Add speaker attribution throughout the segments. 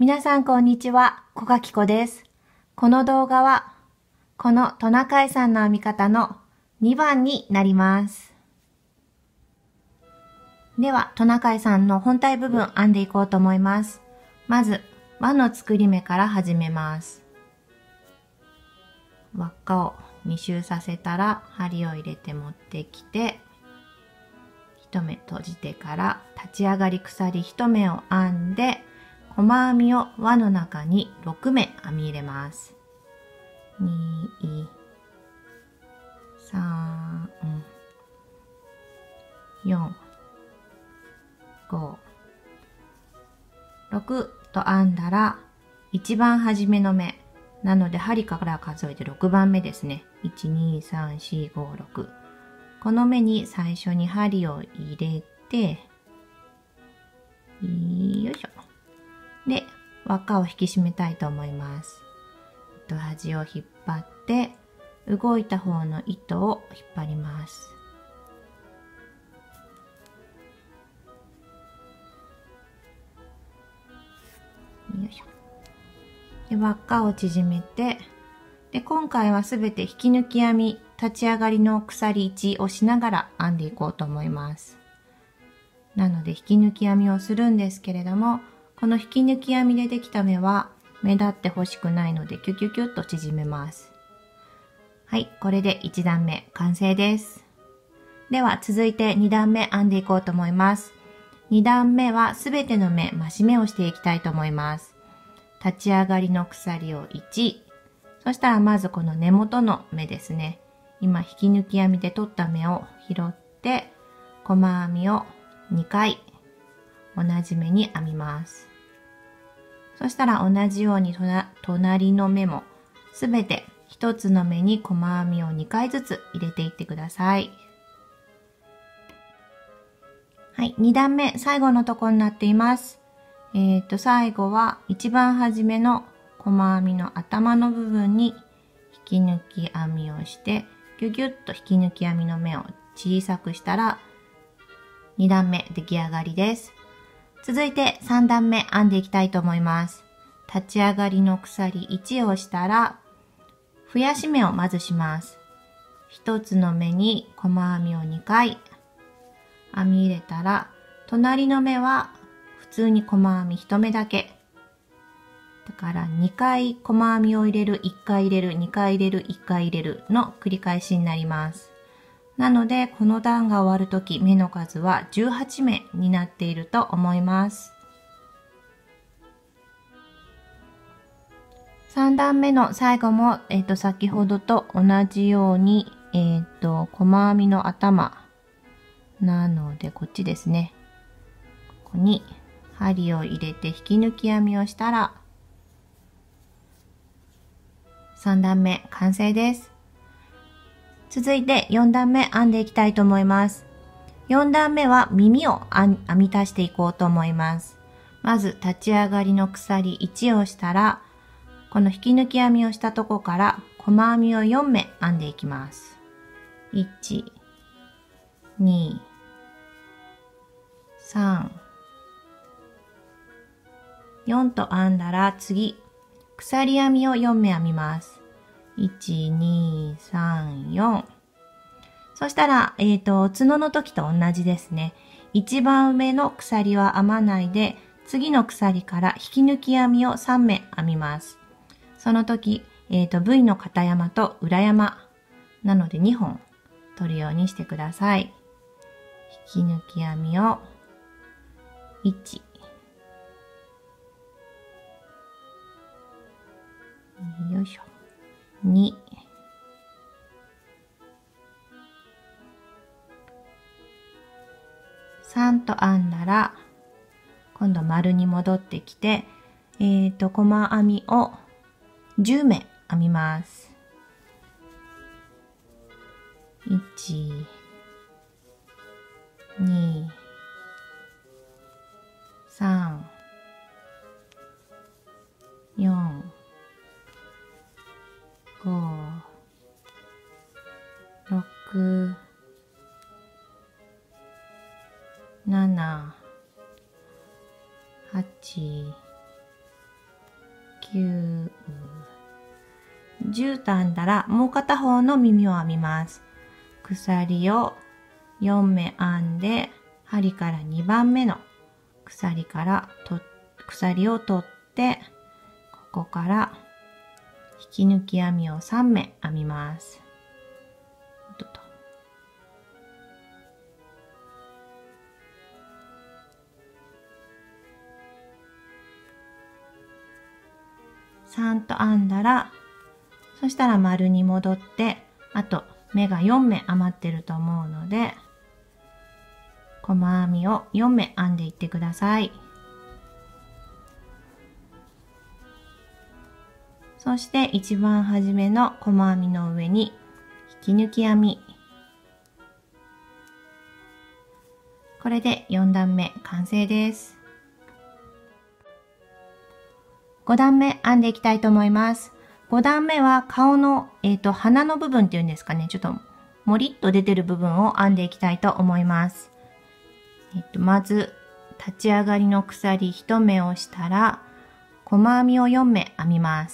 Speaker 1: 皆さんこんにちは、小垣子です。この動画は、このトナカイさんの編み方の2番になります。では、トナカイさんの本体部分編んでいこうと思います。まず、輪の作り目から始めます。輪っかを2周させたら、針を入れて持ってきて、1目閉じてから立ち上がり鎖1目を編んで、細編みを輪の中に6目編み入れます。2、3、4、5、6と編んだら、一番初めの目。なので針から数えて6番目ですね。1、2、3、4、5、6。この目に最初に針を入れて、よいしょ。で、輪っかを引き締めたいと思います。糸端を引っ張って、動いた方の糸を引っ張ります。よいしょ。で、輪っかを縮めて、で、今回はすべて引き抜き編み、立ち上がりの鎖1をしながら編んでいこうと思います。なので、引き抜き編みをするんですけれども、この引き抜き編みでできた目は目立ってほしくないのでキュキュキュッと縮めます。はい、これで1段目完成です。では続いて2段目編んでいこうと思います。2段目はすべての目、増し目をしていきたいと思います。立ち上がりの鎖を1、そしたらまずこの根元の目ですね。今引き抜き編みで取った目を拾って、細編みを2回同じ目に編みます。そしたら同じように隣の目もすべて一つの目に細編みを2回ずつ入れていってください。はい、2段目最後のところになっています。最後は一番初めの細編みの頭の部分に引き抜き編みをして、ギュギュッと引き抜き編みの目を小さくしたら2段目出来上がりです。続いて3段目編んでいきたいと思います。立ち上がりの鎖1をしたら、増やし目をまずします。1つの目に細編みを2回編み入れたら、隣の目は普通に細編み1目だけ。だから2回細編みを入れる、1回入れる、2回入れる、1回入れるの繰り返しになります。なので、この段が終わるとき、目の数は18目になっていると思います。3段目の最後も、先ほどと同じように、細編みの頭なので、こっちですね。ここに針を入れて引き抜き編みをしたら、3段目完成です。続いて4段目編んでいきたいと思います。4段目は耳を編み足していこうと思います。まず立ち上がりの鎖1をしたら、この引き抜き編みをしたとこから細編みを4目編んでいきます。1、2、3、4と編んだら次、鎖編みを4目編みます。1、2、3、4。そしたら、角の時と同じですね。一番上の鎖は編まないで、次の鎖から引き抜き編みを3目編みます。その時、V の片山と裏山なので2本取るようにしてください。引き抜き編みを1、よいしょ。2、3と編んだら、今度丸に戻ってきて、細編みを10目編みます。1、2、3、4、5、6、7、8、 9、10と編んだら、もう片方の耳を編みます。鎖を4目編んで、針から2番目の鎖を取って、ここから引き抜き編みを3目編みます。3と編んだら、そしたら丸に戻って、あと目が4目余ってると思うので、細編みを4目編んでいってください。そして一番初めの細編みの上に引き抜き編み。これで4段目完成です。5段目編んでいきたいと思います。5段目は顔の、鼻の部分っていうんですかね。ちょっともりっと出てる部分を編んでいきたいと思います。まず立ち上がりの鎖1目をしたら細編みを4目編みます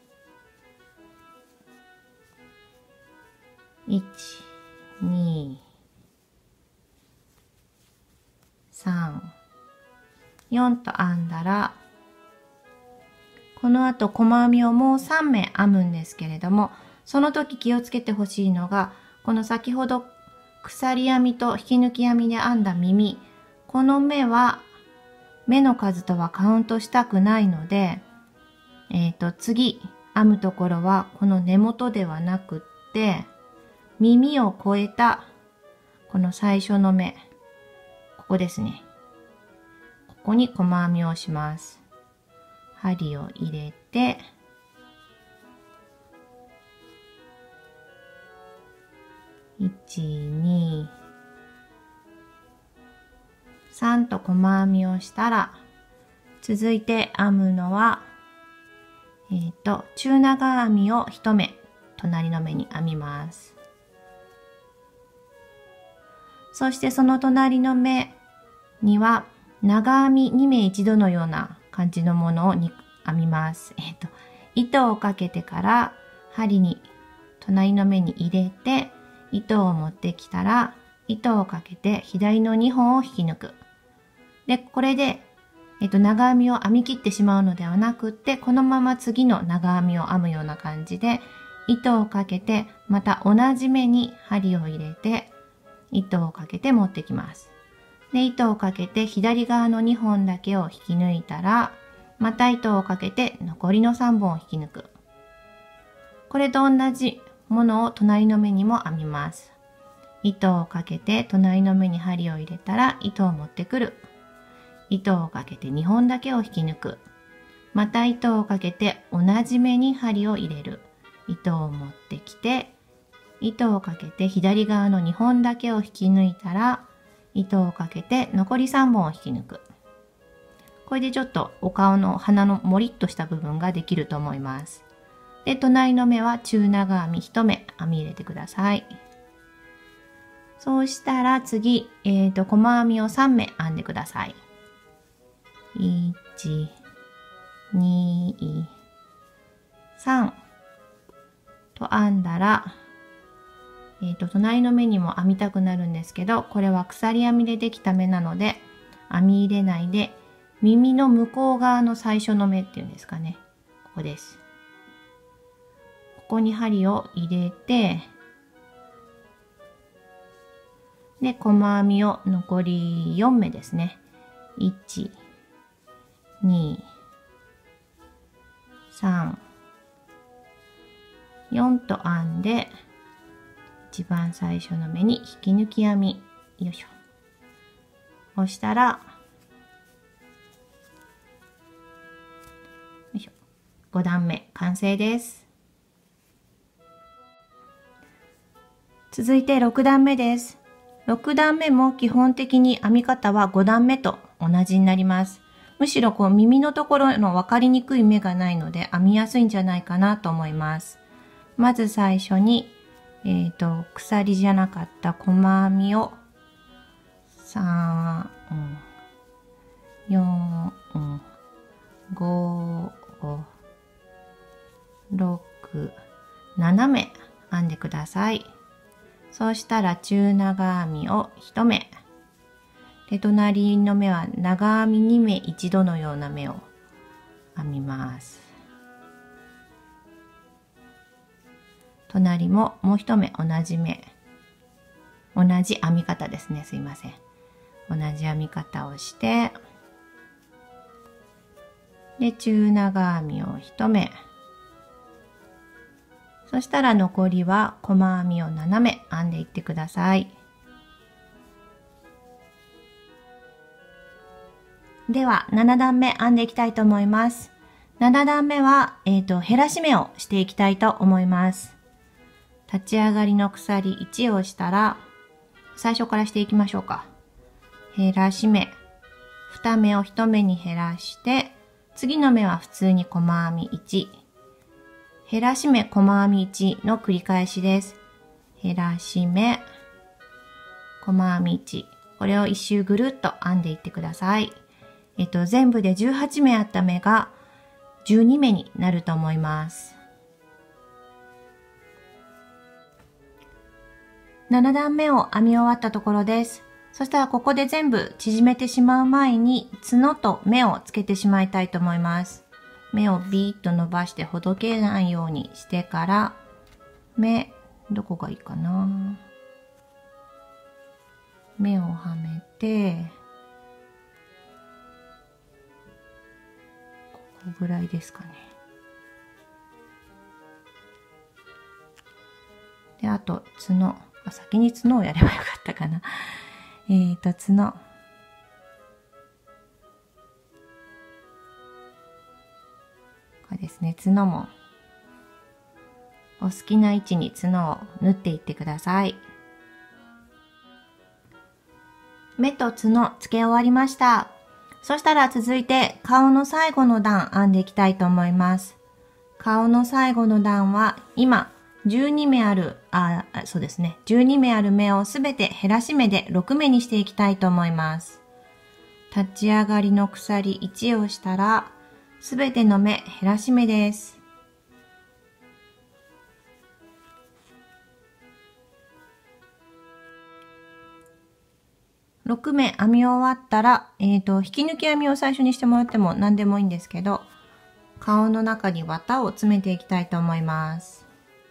Speaker 1: 。1、2、3、4と編んだら、この後細編みをもう3目編むんですけれども、その時気をつけてほしいのが、この先ほど鎖編みと引き抜き編みで編んだ耳、この目は目の数とはカウントしたくないので、次編むところはこの根元ではなくって、耳を越えたこの最初の目、ここですね。ここに細編みをします。針を入れて、1、2、3と細編みをしたら、続いて編むのは、中長編みを1目、隣の目に編みます。そしてその隣の目には、長編み2目1度のような感じのものを編みます。糸をかけてから針に隣の目に入れて、糸を持ってきたら、糸をかけて左の2本を引き抜く。で、これで、長編みを編み切ってしまうのではなくって、このまま次の長編みを編むような感じで、糸をかけて、また同じ目に針を入れて、糸をかけて持ってきます。で、糸をかけて左側の2本だけを引き抜いたら、また糸をかけて残りの3本を引き抜く。これと同じものを隣の目にも編みます。糸をかけて隣の目に針を入れたら糸を持ってくる。糸をかけて2本だけを引き抜く。また糸をかけて同じ目に針を入れる。糸を持ってきて、糸をかけて左側の2本だけを引き抜いたら、糸をかけて残り3本を引き抜く。これでちょっとお顔の鼻のもりっとした部分ができると思います。で、隣の目は中長編み1目編み入れてください。そうしたら次、細編みを3目編んでください。1、2、3と編んだら、隣の目にも編みたくなるんですけど、これは鎖編みでできた目なので、編み入れないで、耳の向こう側の最初の目っていうんですかね。ここです。ここに針を入れて、で、細編みを残り4目ですね。1、2、3、4と編んで、一番最初の目に引き抜き編み、よいしょ。押したら、よいしょ。5段目完成です。続いて6段目です。6段目も基本的に編み方は5段目と同じになります。むしろこう耳のところの分かりにくい目がないので編みやすいんじゃないかなと思います。まず最初に鎖じゃなかった細編みを3、4、5、 さい。そうしたら中長編みを1目。で、隣の目は長編み2目一度のような目を編みます。隣ももう1目同じ目。同じ編み方ですね。すいません。同じ編み方をして、で、中長編みを1目。そしたら残りは細編みを7目編んでいってください。では、7段目編んでいきたいと思います。7段目は、減らし目をしていきたいと思います。立ち上がりの鎖1をしたら、最初からしていきましょうか。減らし目。2目を1目に減らして、次の目は普通に細編み1。減らし目、細編み1の繰り返しです。減らし目、細編み1。これを一周ぐるっと編んでいってください。全部で18目あった目が12目になると思います。7段目を編み終わったところです。そしたらここで全部縮めてしまう前に角と目をつけてしまいたいと思います。目をビーッと伸ばしてほどけないようにしてから、目、どこがいいかな。目をはめて、ここぐらいですかね。で、あと角。先に角をやればよかったかな。角。これですね、角もお好きな位置に角を縫っていってください。目と角つけ終わりました。そしたら続いて顔の最後の段編んでいきたいと思います。顔の最後の段は今12目ある、そうですね、12目ある目をすべて減らし目で6目にしていきたいと思います。立ち上がりの鎖1をしたら、すべての目減らし目です。6目編み終わったら、引き抜き編みを最初にしてもらっても何でもいいんですけど、顔の中に綿を詰めていきたいと思います。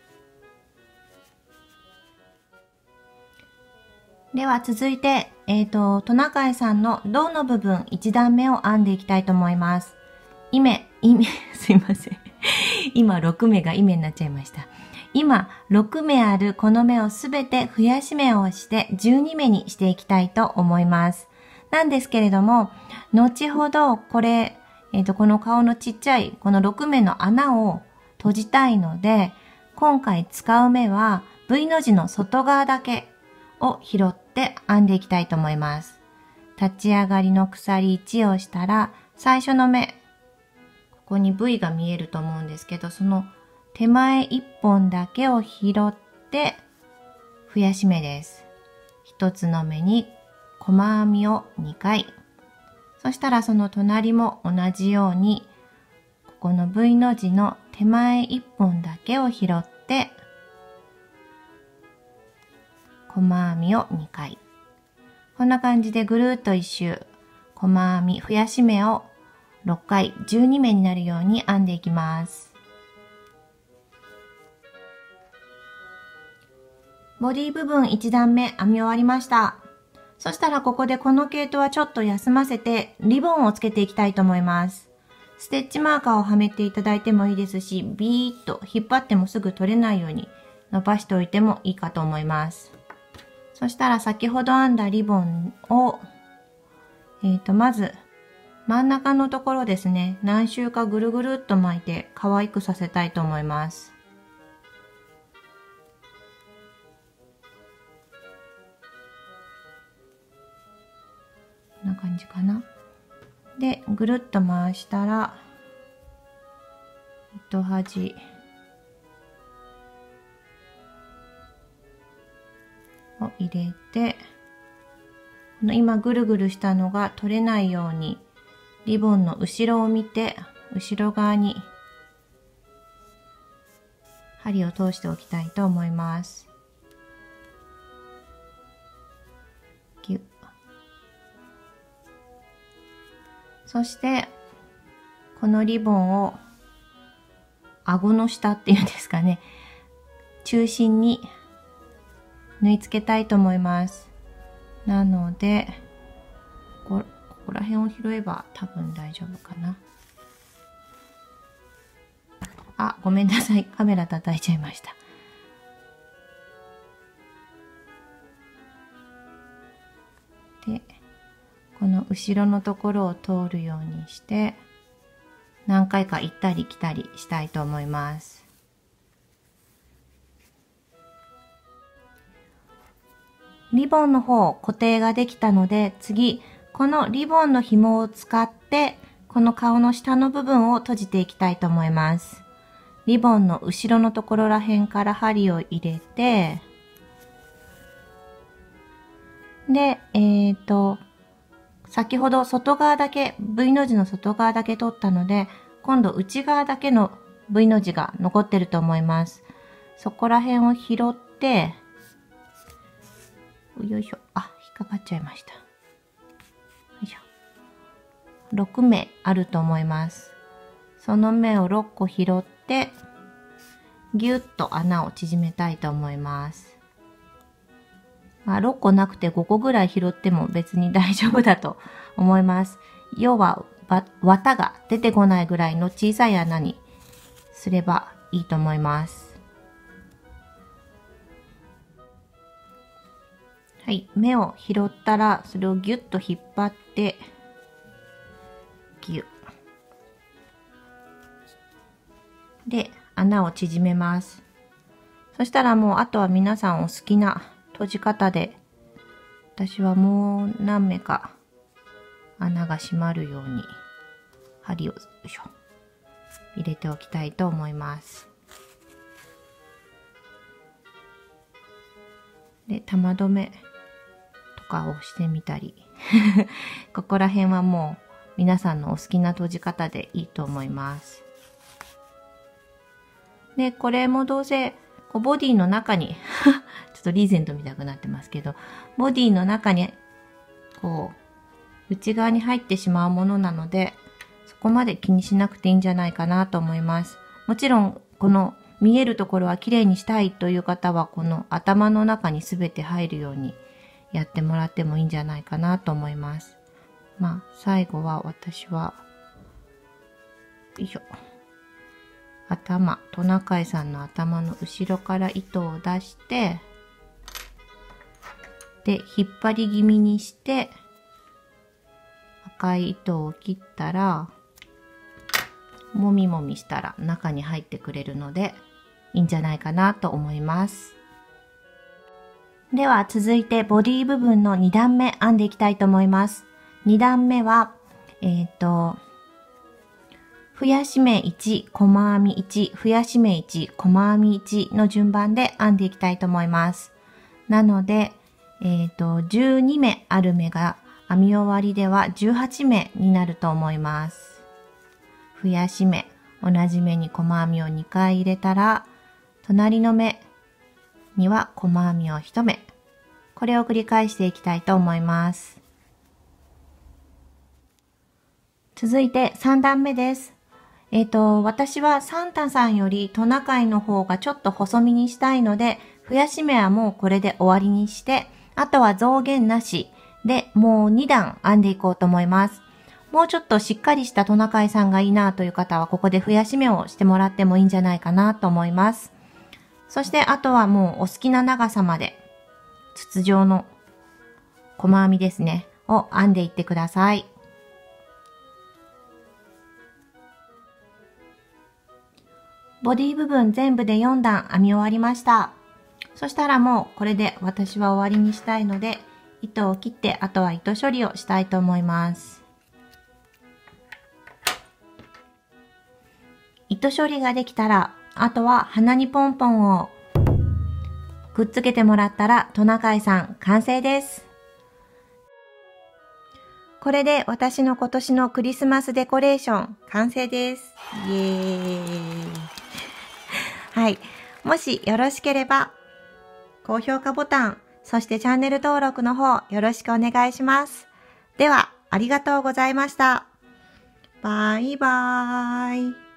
Speaker 1: では続いて、トナカイさんの胴の部分1段目を編んでいきたいと思います。すいません。今6目がイメになっちゃいました。今6目あるこの目をすべて増やし目をして12目にしていきたいと思います。なんですけれども、後ほどこれ、この顔のちっちゃいこの6目の穴を閉じたいので、今回使う目は V の字の外側だけを拾って編んでいきたいと思います。立ち上がりの鎖1をしたら、最初の目、ここに V が見えると思うんですけど、その手前1本だけを拾って増やし目です。1つの目に細編みを2回。そしたらその隣も同じように、ここの V の字の手前1本だけを拾って細編みを2回。こんな感じでぐるっと一周、細編み、増やし目を6回、12目になるように編んでいきます。ボディ部分1段目編み終わりました。そしたらここでこの毛糸はちょっと休ませてリボンをつけていきたいと思います。ステッチマーカーをはめていただいてもいいですし、ビーッと引っ張ってもすぐ取れないように伸ばしておいてもいいかと思います。そしたら先ほど編んだリボンを、まず真ん中のところですね、何周かぐるぐるっと巻いて可愛くさせたいと思います。こんな感じかな。で、ぐるっと回したら、糸端を入れて、この今ぐるぐるしたのが取れないように、リボンの後ろを見て、後ろ側に針を通しておきたいと思います。 そして、このリボンを顎の下っていうんですかね、中心に縫い付けたいと思います。なので、ここら辺を拾えば多分大丈夫かな。あ、ごめんなさい。カメラ叩いちゃいました。で、この後ろのところを通るようにして、何回か行ったり来たりしたいと思います。リボンの方固定ができたので、次、このリボンの紐を使って、この顔の下の部分を閉じていきたいと思います。リボンの後ろのところら辺から針を入れて、で、先ほど外側だけ、V の字の外側だけ取ったので、今度内側だけの V の字が残ってると思います。そこら辺を拾って、よいしょ。あ、引っかかっちゃいました。よいしょ。6目あると思います。その目を6個拾って、ぎゅっと穴を縮めたいと思います。まあ、6個なくて5個ぐらい拾っても別に大丈夫だと思います。要は、綿が出てこないぐらいの小さい穴にすればいいと思います。はい。目を拾ったら、それをギュッと引っ張って、ギュッ。で、穴を縮めます。そしたらもう、あとは皆さんお好きな閉じ方で、私はもう何目か穴が閉まるように、針を入れておきたいと思います。で、玉留めとかをしてみたり、ここら辺はもう皆さんのお好きな閉じ方でいいと思います。で、これもどうせボディの中にちょっとリーゼントみたくなってますけど、ボディの中に内側に入ってしまうものなので、そこまで気にしなくていいんじゃないかなと思います。もちろんこの見えるところは綺麗にしたいという方は、この頭の中に全て入るようにやってもらってもいいんじゃないかなと思います。まあ、最後は私は、よいしょ。トナカイさんの頭の後ろから糸を出して、で、引っ張り気味にして、赤い糸を切ったら、もみもみしたら中に入ってくれるので、いいんじゃないかなと思います。では続いてボディ部分の2段目編んでいきたいと思います。2段目は、増やし目1、細編み1、増やし目1、細編み1の順番で編んでいきたいと思います。なので、12目ある目が編み終わりでは18目になると思います。増やし目、同じ目に細編みを2回入れたら、隣の目には細編みを1目。これを繰り返していきたいと思います。続いて3段目です。私はサンタさんよりトナカイの方がちょっと細身にしたいので、増やし目はもうこれで終わりにして、あとは増減なしでもう2段編んでいこうと思います。もうちょっとしっかりしたトナカイさんがいいなという方はここで増やし目をしてもらってもいいんじゃないかなと思います。そしてあとはもうお好きな長さまで筒状の細編みですね、を編んでいってください。ボディ部分全部で4段編み終わりました。そしたらもうこれで私は終わりにしたいので、糸を切ってあとは糸処理をしたいと思います。糸処理ができたら、あとは鼻にポンポンをくっつけてもらったらトナカイさん完成です。これで私の今年のクリスマスデコレーション完成です。イエーイ。はい。もしよろしければ、高評価ボタン、そしてチャンネル登録の方よろしくお願いします。では、ありがとうございました。 バイバーイ。